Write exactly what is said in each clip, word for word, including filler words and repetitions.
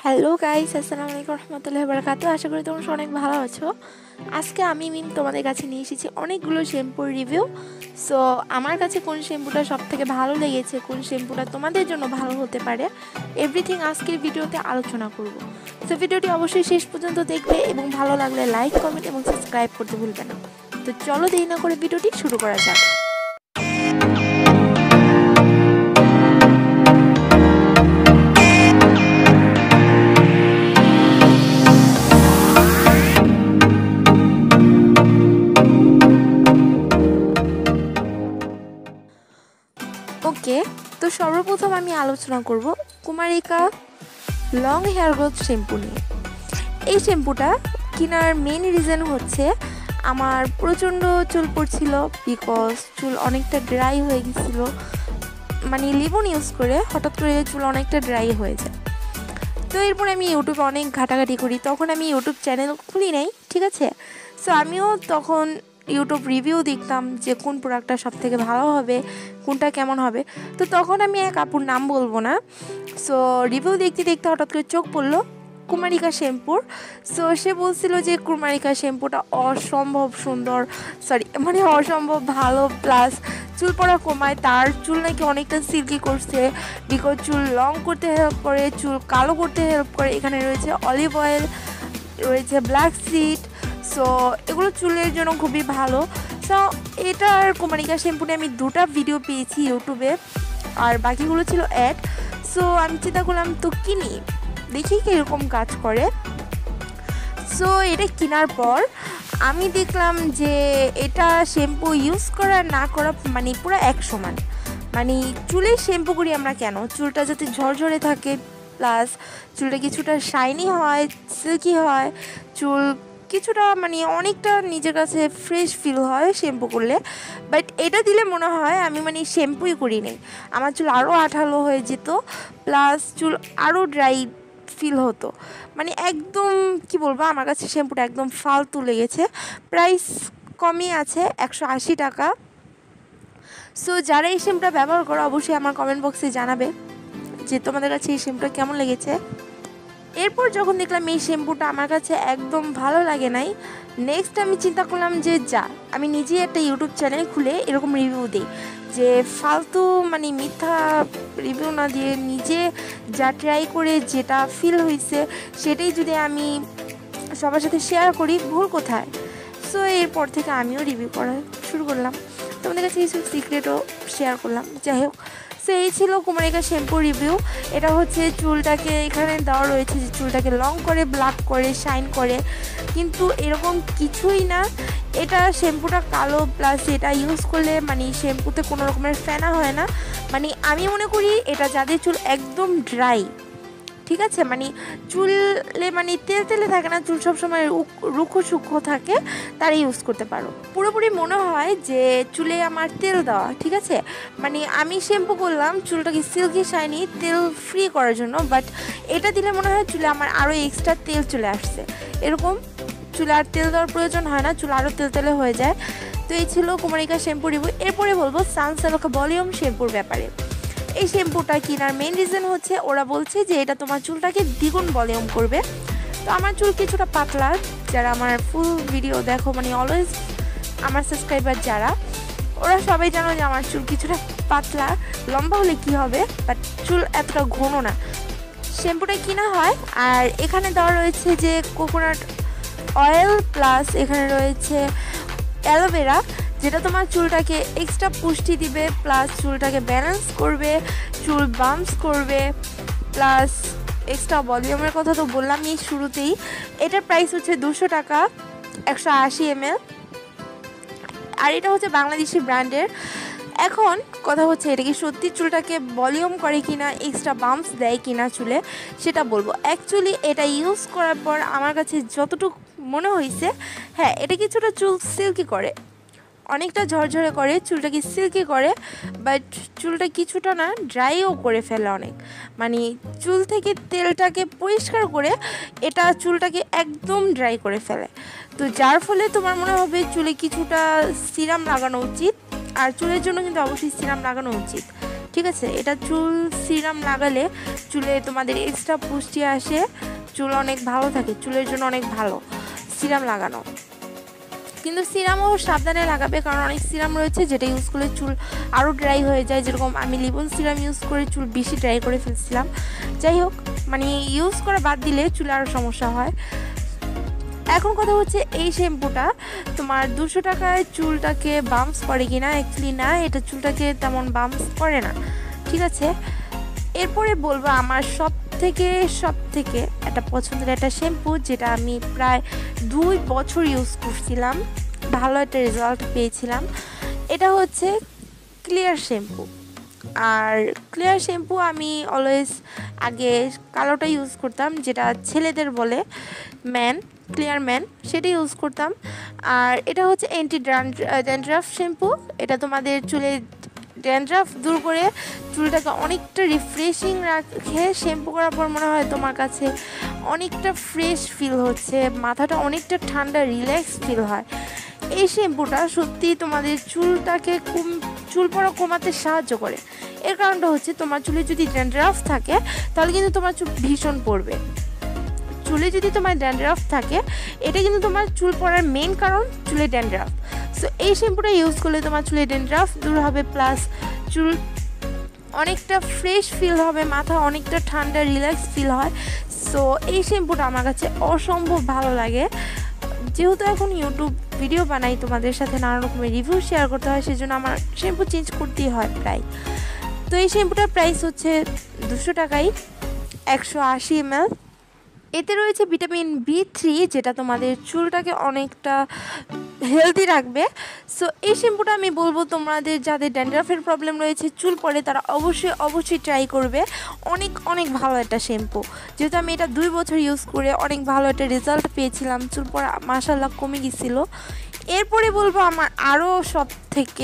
Hello guys, আসসালামু আলাইকুম রহমতুল্লাহি ওয়া বারাকাতুহু। আশা করি তোমরা অনেক ভালো আছো। আজকে আমি মিম তোমাদের কাছে নিয়ে এসেছি অনেকগুলো শ্যাম্পুর রিভিউ। সো আমার কাছে কোন শ্যাম্পুটা সব থেকে ভালো লেগেছে, কোন শ্যাম্পুটা তোমাদের জন্য ভালো হতে পারে, এভরিথিং আজকের ভিডিওতে আলোচনা করব। তো ভিডিওটি অবশ্যই শেষ পর্যন্ত দেখবে এবং ভালো লাগলে লাইক, কমেন্ট এবং সাবস্ক্রাইব করতে ভুলবে না। তো চলো দেরি না করে ভিডিওটি শুরু করা যাক। ওকে, তো সর্বপ্রথম আমি আলোচনা করব Kumarika long hair growth shampoo নিয়ে। এই শ্যাম্পুটা কেনার মেন রিজন হচ্ছে আমার প্রচণ্ড চুল পড়ছিল, বিকজ চুল অনেকটা ড্রাই হয়ে গেছিল। মানে লিবন ইউজ করে হঠাৎ করে চুল অনেকটা ড্রাই হয়ে যায়। তো এরপর আমি ইউটিউবে অনেক ঘাটাঘাটি করি, তখন আমি ইউটিউব চ্যানেল খুলি নাই, ঠিক আছে। সো আমিও তখন ইউটিউব রিভিউ দেখতাম যে কোন প্রোডাক্টটা সব থেকে ভালো হবে, কোনটা কেমন হবে। তো তখন আমি এক আপুর নাম বলবো না, সো রিভিউ দেখতে দেখতে হঠাৎ করে চোখ পড়লো কুমারিকা শ্যাম্পুর। সো সে বলছিল যে কুমারিকা শ্যাম্পুটা অসম্ভব সুন্দর, সরি মানে অসম্ভব ভালো, প্লাস চুল পড়া কমায়, তার চুল নাকি অনেকটা সিল্কি করছে, বিকজ চুল লং করতে হেল্প করে, চুল কালো করতে হেল্প করে। এখানে রয়েছে অলিভ অয়েল, রয়েছে ব্ল্যাক সিড, সো এগুলো চুলের জন্য খুবই ভালো। সো এটার কুমারিকা শ্যাম্পু নিয়ে আমি দুটা ভিডিও পেয়েছি ইউটিউবে, আর বাকিগুলো ছিল অ্যাড। সো আমি চিন্তা করলাম তো কিনি, দেখি কীরকম কাজ করে। সো এটা কেনার পর আমি দেখলাম যে এটা শ্যাম্পু ইউজ করা না করা মানে পুরো এক সমান। মানে চুলে শ্যাম্পু করি আমরা কেন, চুলটা যাতে ঝরঝরে থাকে, প্লাস চুলটা কিছুটা শাইনি হয়, সিল্কি হয়, চুল কিছুটা মানে অনেকটা নিজের কাছে ফ্রেশ ফিল হয় শ্যাম্পু করলে। বাট এটা দিলে মনে হয় আমি মানে শ্যাম্পুই করি নাই, আমার চুল আরও আঠালো হয়ে যেত, প্লাস চুল আরও ড্রাই ফিল হতো। মানে একদম কি বলবো, আমার কাছে শ্যাম্পুটা একদম ফালতু লেগেছে। প্রাইস কমই আছে, একশো আশি টাকা। সো যারা এই শ্যাম্পুটা ব্যবহার করো অবশ্যই আমার কমেন্ট বক্সে জানাবে যে তোমাদের কাছে এই শ্যাম্পুটা কেমন লেগেছে। এরপর যখন দেখলাম এই শ্যাম্পুটা আমার কাছে একদম ভালো লাগে নাই, নেক্সট আমি চিন্তা করলাম যে যা আমি নিজেই একটা ইউটিউব চ্যানেল খুলে এরকম রিভিউ দিই, যে ফালতু মানে মিথ্যা রিভিউ না দিয়ে নিজে যা ট্রাই করে যেটা ফিল হয়েছে সেটাই যদি আমি সবার সাথে শেয়ার করি, ভুল কোথায়। সো এরপর থেকে আমিও রিভিউ করা শুরু করলাম, তোমাদের কাছে কিছু সিক্রেটও শেয়ার করলাম। যাই হোক, সো এই ছিল কুমারিকা শ্যাম্পু রিভিউ। এটা হচ্ছে চুলটাকে এখানে দেওয়া রয়েছে যে চুলটাকে লং করে, ব্ল্যাক করে, শাইন করে, কিন্তু এরকম কিছুই না। এটা শ্যাম্পুটা কালো, প্লাস এটা ইউজ করলে মানে শ্যাম্পুতে কোনো রকমের ফেনা হয় না। মানে আমি মনে করি এটা যাদের চুল একদম ড্রাই, ঠিক আছে, মানে চুলে মানে তেল তেলে থাকে না, চুল সবসময় রুক্ষ সূক্ষ্ম থাকে, তারা ইউজ করতে পারো। পুরোপুরি মনে হয় যে চুলে আমার তেল দেওয়া, ঠিক আছে। মানে আমি শ্যাম্পু করলাম চুলটাকে সিল্কি শাইনি তেল ফ্রি করার জন্য, বাট এটা দিলে মনে হয় চুলে আমার আরও এক্সট্রা তেল চলে আসছে। এরকম চুলে আর তেল দেওয়ার প্রয়োজন হয় না, চুল আরও তেল তেলে হয়ে যায়। তো এই ছিল কুমারিকা শ্যাম্পু রিভিউ। এরপরে বলবো সানসিল্ক ভলিউম শ্যাম্পুর ব্যাপারে। এই শ্যাম্পুটা কেনার মেন রিজন হচ্ছে ওরা বলছে যে এটা তোমার চুলটাকে দ্বিগুণ ভলিউম করবে। তো আমার চুল কিছুটা পাতলা, যারা আমার ফুল ভিডিও দেখো মানে অলওয়েজ আমার সাবস্ক্রাইবার যারা, ওরা সবাই জানো যে আমার চুল কিছুটা পাতলা, লম্বা হলে কি হবে, বাট চুল এতটা ঘন না। শ্যাম্পুটা কিনা হয়, আর এখানে দেওয়া রয়েছে যে কোকোনাট অয়েল, প্লাস এখানে রয়েছে অ্যালোভেরা, যেটা তোমার চুলটাকে এক্সট্রা পুষ্টি দিবে, প্লাস চুলটাকে ব্যালেন্স করবে, চুল বাম্পস করবে, প্লাস এক্সট্রা ভলিউমের কথা তো বললামই শুরুতেই। এটার প্রাইস হচ্ছে দুশো টাকা, একশো আশি এম এল, আর এটা হচ্ছে বাংলাদেশি ব্র্যান্ডের। এখন কথা হচ্ছে এটা কি সত্যি চুলটাকে ভলিউম করে কিনা, এক্সট্রা বাম্পস দেয় কিনা চুলে, সেটা বলবো। অ্যাকচুয়ালি এটা ইউজ করার পর আমার কাছে যতটুকু মনে হয়েছে, হ্যাঁ এটা কিছুটা চুল সিল্কি করে, অনেকটা ঝরঝরে করে, চুলটাকে সিল্কি করে, বাট চুলটা কিছুটা না ড্রাইও করে ফেলে অনেক। মানে চুল থেকে তেলটাকে পরিষ্কার করে এটা চুলটাকে একদম ড্রাই করে ফেলে। তো যার ফলে তোমার মনে হবে চুলে কিছুটা সিরাম লাগানো উচিত, আর চুলের জন্য কিন্তু অবশ্যই সিরাম লাগানো উচিত। ঠিক আছে। এটা চুল সিরাম লাগালে চুলে তোমাদের এক্সট্রা পুষ্টি আসে, চুল অনেক ভালো থাকে, চুলের জন্য অনেক ভালো সিরাম লাগানো। কিন্তু সিরামও সাবধানে লাগাবে, কারণ অনেক সিরাম রয়েছে যেটা ইউজ করলে চুল আরও ড্রাই হয়ে যায়। যেরকম আমি লিবন সিরাম ইউজ করে চুল বেশি ড্রাই করে ফেলছিলাম। যাই হোক, মানে ইউজ করা বাদ দিলে চুলে আরও সমস্যা হয়। এখন কথা হচ্ছে এই শ্যাম্পুটা তোমার দুশো টাকায় চুলটাকে বাম্পস করে কিনা। অ্যাকচুয়ালি না, এটা চুলটাকে তেমন বাম্পস করে না, ঠিক আছে। এরপরে বলবো আমার সব থেকে সব থেকে একটা পছন্দের একটা শ্যাম্পু, যেটা আমি প্রায় দুই বছর ইউজ করছিলাম, ভালো একটা রেজাল্ট পেয়েছিলাম। এটা হচ্ছে ক্লিয়ার শ্যাম্পু। আর ক্লিয়ার শ্যাম্পু আমি অলওয়েজ আগে কালোটা ইউজ করতাম, যেটা ছেলেদের বলে ম্যান, ক্লিয়ার ম্যান, সেটা ইউজ করতাম। আর এটা হচ্ছে অ্যান্টি ড্যান্ড্রাফ শ্যাম্পু। এটা তোমাদের চুলে ড্যান্ড্রাফ দূর করে চুলটাকে অনেকটা রিফ্রেশিং রাখে। শ্যাম্পু করার পর মনে হয় তোমার কাছে অনেকটা ফ্রেশ ফিল হচ্ছে, মাথাটা অনেকটা ঠান্ডা রিল্যাক্স ফিল হয়। এই শ্যাম্পুটা সত্যি তোমাদের চুলটাকে কম চুল পড়া কমাতে সাহায্য করে। এর কারণটা হচ্ছে তোমার চুলে যদি ড্যান্ড্রাফ থাকে তাহলে কিন্তু তোমার চুল ভীষণ পড়বে। চুলে যদি তোমার ড্যান্ড্রাফ থাকে, এটা কিন্তু তোমার চুল পড়ার মেন কারণ চুলে ড্যান্ড্রাফ। সো এই শ্যাম্পুটা ইউজ করলে তোমার চুলে ড্যান্ড্রাফ দূর হবে, প্লাস চুল অনেকটা ফ্রেশ ফিল হবে, মাথা অনেকটা ঠান্ডা রিল্যাক্স ফিল হয়। সো এই শ্যাম্পুটা আমার কাছে অসম্ভব ভালো লাগে। যেহেতু এখন ইউটিউব ভিডিও বানাই, তোমাদের সাথে নানা রকমের রিভিউ শেয়ার করতে হয়, সেজন্য আমার শ্যাম্পু চেঞ্জ করতেই হয় প্রায়। তো এই শ্যাম্পুটার প্রাইস হচ্ছে দুশো টাকাই, একশো আশি এম এল। এতে রয়েছে ভিটামিন বি থ্রি, যেটা তোমাদের চুলটাকে অনেকটা হেলদি রাখবে। সো এই শ্যাম্পুটা আমি বলবো তোমাদের যাদের ড্যান্ড্রাফের প্রবলেম রয়েছে, চুল পড়ে, তারা অবশ্যই অবশ্যই ট্রাই করবে। অনেক অনেক ভালো একটা শ্যাম্পু। যেহেতু আমি এটা দুই বছর ইউজ করে অনেক ভালো একটা রেজাল্ট পেয়েছিলাম, চুল পড়া মাশাআল্লাহ কমে গেছিল। এরপরে বলবো আমার আরও সব থেকে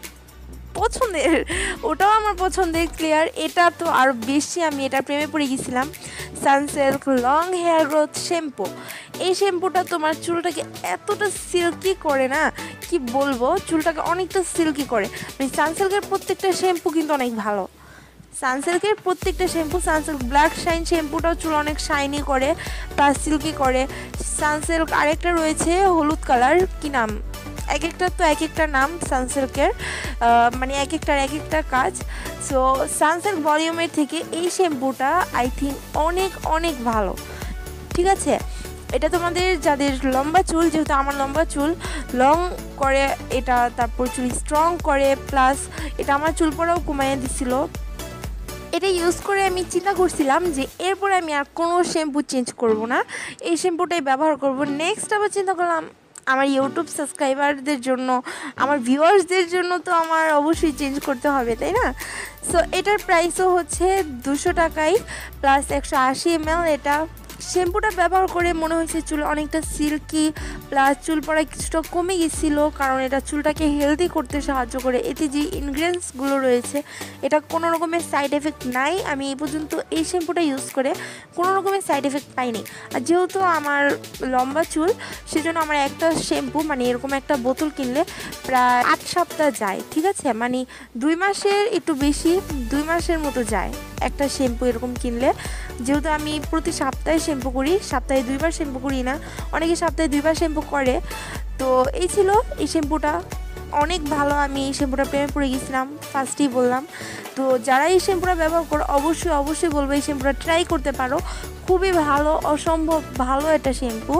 পছন্দের, ওটাও আমার পছন্দের ক্লিয়ার, এটা তো আরও বেশি আমি এটার প্রেমে পড়ে গেছিলাম, Sunsilk long hair growth shampoo. এই শ্যাম্পুটা তোমার চুলটাকে এতটা সিল্কি করে না, কি বলবো, চুলটাকে অনেকটা সিল্কি করে। মানে সানসিল্কের প্রত্যেকটা শ্যাম্পু কিন্তু অনেক ভালো। সানসিল্কের প্রত্যেকটা শ্যাম্পু, সানসিল্ক ব্ল্যাক শাইন শ্যাম্পুটাও চুল অনেক শাইনি করে প্লাস সিল্কি করে। সানসিল্ক আরেকটা রয়েছে হলুদ কালার, কি নাম, এক একটা তো এক একটা নাম সানসিল্কের, মানে এক একটার এক একটা কাজ। সো সানসিল্ক ভলিউমের থেকে এই শ্যাম্পুটা আই থিঙ্ক অনেক অনেক ভালো, ঠিক আছে। এটা তোমাদের যাদের লম্বা চুল, যেহেতু আমার লম্বা চুল, লং করে এটা, তারপর চুল স্ট্রং করে, প্লাস এটা আমার চুল পড়াও কমাইয়ে দিছিল। এটা ইউজ করে আমি চিন্তা করছিলাম যে এরপরে আমি আর কোনো শ্যাম্পু চেঞ্জ করব না, এই শ্যাম্পুটাই ব্যবহার করব। নেক্সট আবার চিন্তা করলাম আমার ইউটিউব সাবস্ক্রাইবারদের জন্য, আমার ভিউয়ার্সদের জন্য তো আমার অবশ্যই চেঞ্জ করতে হবে, তাই না। সো এটার প্রাইসও হচ্ছে দুশো টাকাই প্লাস একশো আশি এম এল। এটা শ্যাম্পুটা ব্যবহার করে মনে হয়েছে চুল অনেকটা সিল্কি, প্লাস চুল পড়া কিছুটা কমে গেছিলো, কারণ এটা চুলটাকে হেলদি করতে সাহায্য করে। এতে যে ইনগ্রিডিয়েন্টসগুলো রয়েছে, এটা কোনো রকমের সাইড এফেক্ট নাই। আমি এই পর্যন্ত এই শ্যাম্পুটা ইউজ করে কোনো রকমের সাইড এফেক্ট পাইনি। আর যেহেতু আমার লম্বা চুল, সেজন্য আমার একটা শ্যাম্পু, মানে এরকম একটা বোতল কিনলে প্রায় আট সপ্তাহ যায়, ঠিক আছে। মানে দুই মাসের একটু বেশি, দুই মাসের মতো যায় একটা শ্যাম্পু এরকম কিনলে। যেহেতু আমি প্রতি সপ্তাহে শ্যাম্পু করি, সপ্তাহে দুইবার শ্যাম্পু করি না, অনেকে সপ্তাহে দুইবার শ্যাম্পু করে। তো এই ছিল এই শ্যাম্পুটা, অনেক ভালো। আমি এই শ্যাম্পুটা প্রেমে পড়ে গেছিলাম, ফার্স্টেই বললাম। তো যারা এই শ্যাম্পুটা ব্যবহার করো, অবশ্যই অবশ্যই বলবো এই শ্যাম্পুটা ট্রাই করতে পারো, খুবই ভালো, অসম্ভব ভালো একটা শ্যাম্পু।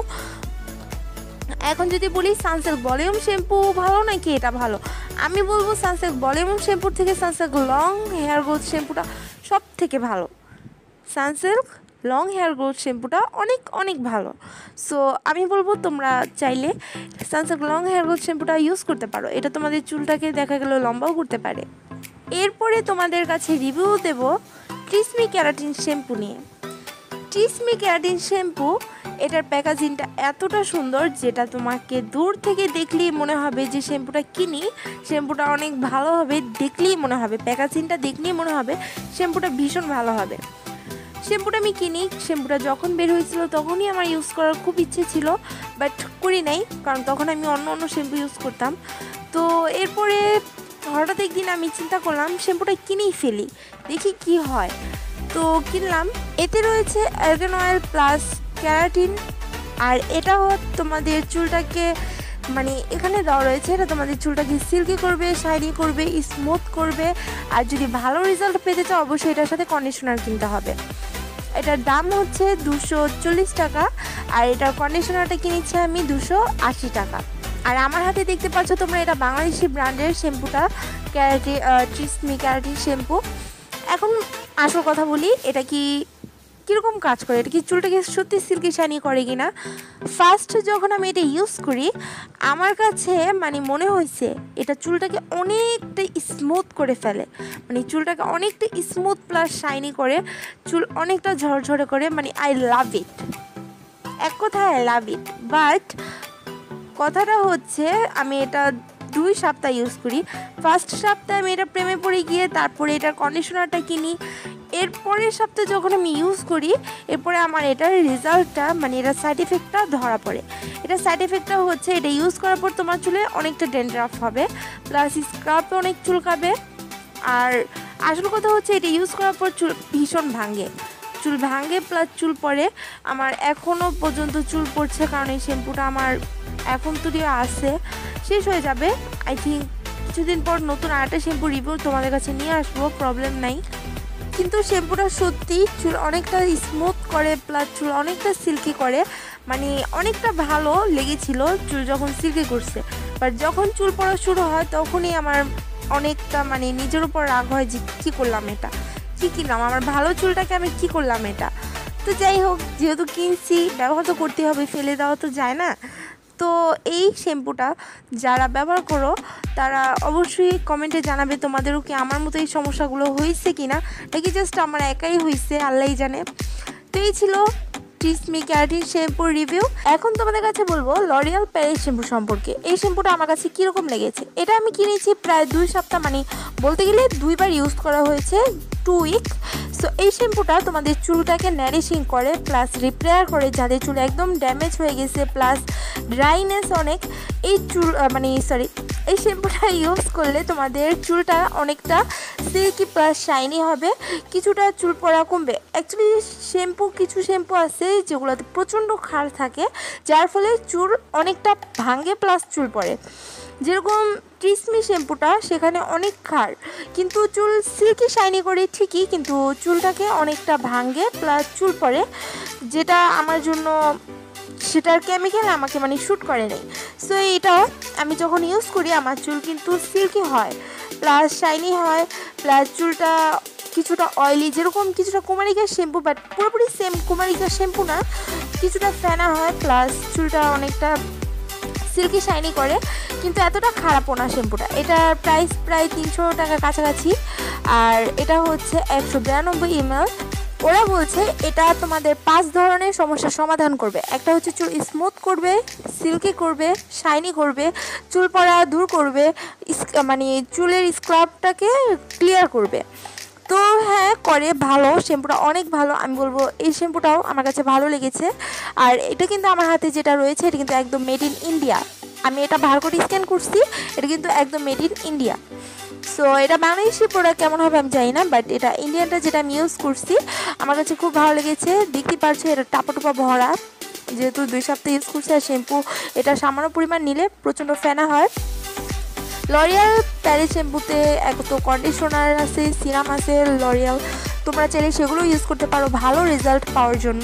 এখন যদি বলি সানসিল্ক ভলিউম শ্যাম্পু ভালো নাকি এটা ভালো, আমি বলবো সানসিল্ক ভলিউম শ্যাম্পুর থেকে সানসিল্ক লং হেয়ার গ্রোথ শ্যাম্পুটা সব থেকে ভালো। সানসিল্ক লং হেয়ার গ্রোথ শ্যাম্পুটা অনেক অনেক ভালো। সো আমি বলবো তোমরা চাইলে সানসিল্ক লং হেয়ার গ্রোথ শ্যাম্পুটা ইউজ করতে পারো, এটা তোমাদের চুলটাকে দেখা গেল লম্বাও করতে পারে। এরপরে তোমাদের কাছে রিভিউ দেব ট্রেসেমে কেরাটিন শ্যাম্পু নিয়ে। ট্রেসেমে কেরাটিন শ্যাম্পু, এটার প্যাকেজিংটা এতটা সুন্দর, যেটা তোমাকে দূর থেকে দেখলেই মনে হবে যে শ্যাম্পুটা কিনি, শ্যাম্পুটা অনেক ভালো হবে, দেখলেই মনে হবে, প্যাকেজিংটা দেখলেই মনে হবে শ্যাম্পুটা ভীষণ ভালো হবে। শ্যাম্পুটা আমি কিনি, শ্যাম্পুটা যখন বের হয়েছিল তখনই আমার ইউজ করার খুব ইচ্ছে ছিল, বাট করি নাই, কারণ তখন আমি অন্য অন্য শ্যাম্পু ইউজ করতাম। তো এরপরে হঠাৎ একদিন আমি চিন্তা করলাম শ্যাম্পুটা কিনেই ফেলি, দেখি কি হয়। তো কিনলাম। এতে রয়েছে আর্গান অয়েল প্লাস ক্যারাটিন, আর এটা তোমাদের চুলটাকে মানে এখানে দেওয়া রয়েছে, এটা তোমাদের চুলটাকে সিল্কি করবে, শাইনি করবে, স্মুথ করবে। আর যদি ভালো রেজাল্ট পেতে চাও অবশ্যই এটার সাথে কন্ডিশনার কিনতে হবে। এটার দাম হচ্ছে দুশো চল্লিশ টাকা, আর এটার কন্ডিশনারটা কিনেছি আমি দুশো আশি টাকা। আর আমার হাতে দেখতে পাচ্ছ তোমরা, এটা বাংলাদেশি ব্র্যান্ডের শ্যাম্পুটা, ক্যারাটিন ট্রেসেমে ক্যারাটিন শ্যাম্পু। এখন আসল কথা বলি, এটা কি কীরকম কাজ করে, এটা কি চুলটাকে সত্যি সিল্কি শাইনি করে কি না। ফার্স্ট যখন আমি এটা ইউজ করি আমার কাছে মানে মনে হয়েছে এটা চুলটাকে অনেকটা স্মুথ করে ফেলে, মানে চুলটাকে অনেকটা স্মুথ প্লাস শাইনি করে, চুল অনেকটা ঝরঝরে করে। মানে আই লাভ ইট, এক কথায় আই লাভ ইট। বাট কথাটা হচ্ছে আমি এটা দুই সপ্তাহ ইউজ করি। ফার্স্ট সপ্তাহে আমি এটা প্রেমে পড়ে গিয়ে তারপরে এটার কন্ডিশনারটা কিনি। এর পরের সপ্তাহে যখন আমি ইউজ করি এরপরে আমার এটার রেজাল্টটা মানে এটার সাইড এফেক্টটা ধরা পড়ে। এটা সাইড এফেক্টটা হচ্ছে এটা ইউজ করার পর তোমার চুলে অনেকটা ড্যান্ড্রাফ হবে, প্লাস স্ক্রাবে অনেক চুলকাবে। আর আসল কথা হচ্ছে এটা ইউজ করার পর চুল ভীষণ ভাঙে, চুল ভাঙে প্লাস চুল পড়ে। আমার এখনও পর্যন্ত চুল পড়ছে, কারণ এই শ্যাম্পুটা আমার এখন তুলিও আছে, শেষ হয়ে যাবে। আই থিঙ্ক কিছুদিন পর নতুন আরেকটা শ্যাম্পু রিভিউ তোমাদের কাছে নিয়ে আসবো, প্রবলেম নাই। কিন্তু শ্যাম্পুটা সত্যি চুল অনেকটা স্মুথ করে প্লাস চুল অনেকটা সিল্কি করে, মানে অনেকটা ভালো লেগেছিল চুল যখন সিল্কি করছে। বাট যখন চুল পড়া শুরু হয় তখনই আমার অনেকটা মানে নিজের উপর রাগ হয় যে কী করলাম, এটা কী কিনলাম, আমার ভালো চুলটাকে আমি কী করলাম এটা। তো যাই হোক, যেহেতু কিনছি ব্যবহার তো করতে হবে, ফেলে দেওয়া তো যায় না। তো এই শ্যাম্পুটা যারা ব্যবহার করো তারা অবশ্যই কমেন্টে জানাবে তোমাদেরও কি আমার মতো এই সমস্যাগুলো হয়েছে কি না, নাকি জাস্ট আমার একাই হয়েছে আল্লাহই জানে। তো এই ছিল ট্রেসেমে ক্যারাটিন শ্যাম্পুর রিভিউ। এখন তোমাদের কাছে বলবো লরিয়াল প্যারিস শ্যাম্পু সম্পর্কে। এই শ্যাম্পুটা আমার কাছে কীরকম লেগেছে, এটা আমি কিনেছি প্রায় দুই সপ্তাহ, মানে বলতে গেলে দুইবার ইউজ করা হয়েছে, টু উইক। সো এই শ্যাম্পুটা তোমাদের চুলটাকে নারিশিং করে প্লাস রিপেয়ার করে, যাদের চুল একদম ড্যামেজ হয়ে গেছে প্লাস ড্রাইনেস অনেক, এই চুল মানে সরি এই শ্যাম্পুটা ইউজ করলে তোমাদের চুলটা অনেকটা সিল্কি প্লাস শাইনি হবে, কিছুটা চুল পড়া কমবে। অ্যাকচুয়ালি শ্যাম্পু কিছু শ্যাম্পু আছে যেগুলোতে প্রচণ্ড ক্ষার থাকে, যার ফলে চুল অনেকটা ভাঙে প্লাস চুল পড়ে। যেরকম ট্রেসেমে শ্যাম্পুটা সেখানে অনেক ক্ষার, কিন্তু চুল সিল্কি শাইনি করে ঠিকই, কিন্তু চুলটাকে অনেকটা ভাঙে প্লাস চুল পড়ে, যেটা আমার জন্য সেটার কেমিক্যাল আমাকে মানে শ্যুট করে নেই। সো এটা আমি যখন ইউজ করি আমার চুল কিন্তু সিল্কি হয় প্লাস শাইনি হয়, প্লাস চুলটা কিছুটা অয়েলি, যেরকম কিছুটা কুমারিকার শ্যাম্পু, বাট পুরোপুরি সেম কুমারিকার শ্যাম্পু না, কিছুটা ফেনা হয় প্লাস চুলটা অনেকটা সিল্কি শাইনি করে, কিন্তু এতটা খারাপও না শ্যাম্পুটা। এটার প্রাইস প্রায় তিনশো টাকার কাছাকাছি, আর এটা হচ্ছে একশো বিরানব্বই এমএল। ওরা বলছে এটা তোমাদের পাঁচ ধরনের সমস্যার সমাধান করবে। একটা হচ্ছে চুল স্মুথ করবে, সিল্কি করবে, শাইনি করবে, চুল পড়া দূর করবে, মানে চুলের স্ক্রাবটাকে ক্লিয়ার করবে। তো হ্যাঁ করে ভালো, শ্যাম্পুটা অনেক ভালো, আমি বলবো এই শ্যাম্পুটাও আমার কাছে ভালো লেগেছে। আর এটা কিন্তু আমার হাতে যেটা রয়েছে এটা কিন্তু একদম মেড ইন ইন্ডিয়া, আমি এটা বারকোড স্ক্যান করছি, এটা কিন্তু একদম মেড ইন ইন্ডিয়া। সো এটা বাংলাদেশি প্রোডাক্ট কেমন হবে আমি জানি না, বাট এটা ইন্ডিয়ানটা যেটা আমি ইউজ করছি আমার কাছে খুব ভালো লেগেছে। দেখতে পাচ্ছ এটা টাপা টুপা ভরা, যেহেতু দুই সপ্তাহ ইউজ করছি। আর শ্যাম্পু এটা সামান্য পরিমাণ নিলে প্রচণ্ড ফেনা হয়। লরিয়াল প্যারিস শ্যাম্পুতে এক তো কন্ডিশনার আছে, সিরাম আছে লরিয়াল, তোমরা চাইলে সেগুলো ইউজ করতে পারো ভালো রেজাল্ট পাওয়ার জন্য।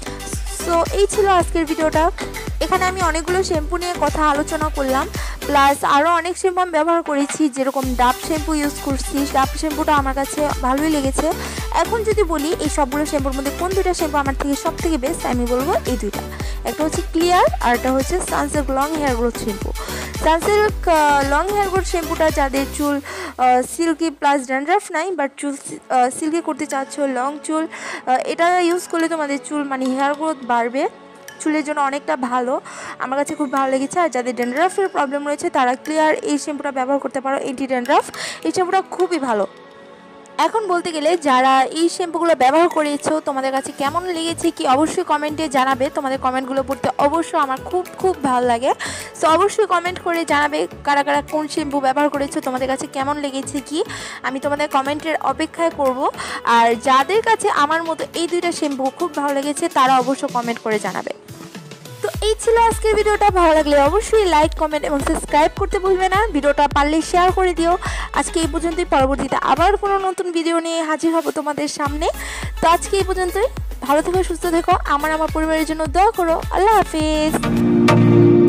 সো এই ছিল আজকের ভিডিওটা। এখানে আমি অনেকগুলো শ্যাম্পু নিয়ে কথা আলোচনা করলাম, প্লাস আরও অনেক শ্যাম্পু আমি ব্যবহার করেছি, যেরকম ডাব শ্যাম্পু ইউজ করছি, ডাব শ্যাম্পুটা আমার কাছে ভালোই লেগেছে। এখন যদি বলি এই সবগুলো শ্যাম্পুর মধ্যে কোন দুইটা শ্যাম্পু আমার থেকে সব থেকে বেস্ট, আমি বলবো এই দুইটা, একটা হচ্ছে ক্লিয়ার আর একটা হচ্ছে Sunsilk long hair growth shampoo. Sunsilk long hair growth শ্যাম্পুটা যাদের চুল সিল্কি প্লাস ড্যান্ড্রাফ নাই, বাট চুল সিল্কি করতে চাচ্ছ, লং চুল, এটা ইউজ করলে তোমাদের চুল মানে হেয়ার গ্রোথ বাড়বে, চুলের জন্য অনেকটা ভালো, আমার কাছে খুব ভালো লেগেছে। আর যাদের ড্যান্ড্রাফের প্রবলেম রয়েছে তারা ক্লিয়ার এই শ্যাম্পুটা ব্যবহার করতে পারো, এন্টি ড্যান্ড্রাফ, এই শ্যাম্পুটা খুবই ভালো। এখন বলতে গেলে যারা এই শ্যাম্পুগুলো ব্যবহার করেছো তোমাদের কাছে কেমন লেগেছে কি অবশ্যই কমেন্টে জানাবে। তোমাদের কমেন্টগুলো পড়তে অবশ্যই আমার খুব খুব ভালো লাগে। সো অবশ্যই কমেন্ট করে জানাবে কারা কারা কোন শ্যাম্পু ব্যবহার করেছো, তোমাদের কাছে কেমন লেগেছে কি। আমি তোমাদের কমেন্টের অপেক্ষায় করব। আর যাদের কাছে আমার মতো এই দুইটা শ্যাম্পু খুব ভালো লেগেছে তারা অবশ্যই কমেন্ট করে জানাবে। তো এই ছিল আজকের ভিডিওটা। ভালো লাগলে অবশ্যই লাইক কমেন্ট এবং সাবস্ক্রাইব করতে ভুলবে না। ভিডিওটা পারলে শেয়ার করে দিও। আজকে এই পর্যন্তই, পরবর্তীতে আবার কোনো নতুন ভিডিও নিয়ে হাজির হব তোমাদের সামনে। তো আজকে এই পর্যন্তই, ভালো থেকো, সুস্থ থেকো, আমার আমার পরিবারের জন্য দোয়া করো। আল্লাহ হাফিজ।